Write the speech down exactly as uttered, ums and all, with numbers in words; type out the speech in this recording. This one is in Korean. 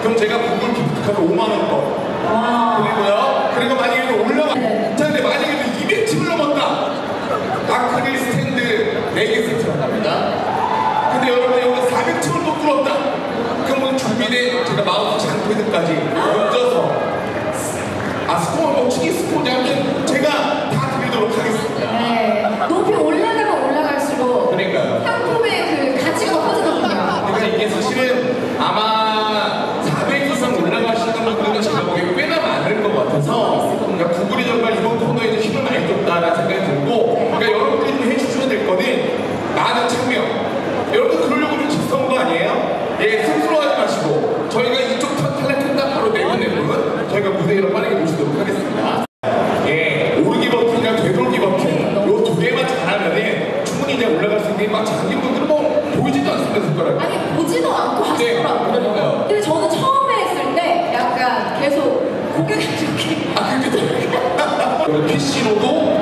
그럼 제가 구글 기프트카드 오만 원 더. 그리고요. 그리고 만약에 올라가. 네. 자, 근데 만약에 이백 층을 넘었다. 아크릴 스탠드 네 개 세트가 갑니다. 근데 여러분 여기 사백 층을 또 뚫었다. 그러면 준비된 제가 마우스 장패드까지 얹어서 아 스코어 뭐 추기 스코어냐 하면 제가 다 드리도록 하겠습니다. 네. 높이 올라가면 올라갈수록 그러니까요. 상품의 그 가치가 높아지거든요. 그러니까 이게 사실은 아마 사백 이상 올라가시는 분들은 제가 보기에 꽤나 많을 것 같아서 그러니까 구글이 정말 이번 코너에 이제 힘을 많이 줬다라는 생각이 들고 그러니까 여러분들이 좀 해주셔야 될 거는 많은 참여. 여러분 그러려고 좀 집사온 거 아니에요? 예, 쑥스러워하지 마시고 저희가 이쪽 탈락했다 바로 내분 내분 저희가 무대로 빠르게 모시도록 하겠습니다. 예, 오르기 버튼이랑 되돌기 버튼 요 두 개만 잘하면은 충분히 이제 올라갈 수 있는 막 자기 분들은 뭐 보이지도 않습니다 손가락이. 아니 보지도 않고 하시더라고요. 네, 그러니까요. 근데 저는 처음에 했을 때 약간 계속 고개가 이렇게 아 그렇게 피씨로도